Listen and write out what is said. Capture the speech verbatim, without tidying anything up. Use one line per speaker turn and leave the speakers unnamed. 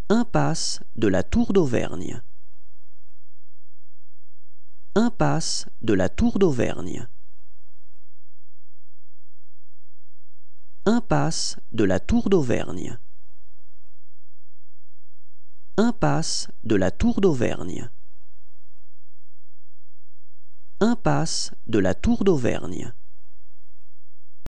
Impasse de la Tour d'Auvergne. Impasse de la Tour d'Auvergne. Impasse de la Tour d'Auvergne. Impasse de la Tour d'Auvergne. Impasse de la Tour d'Auvergne.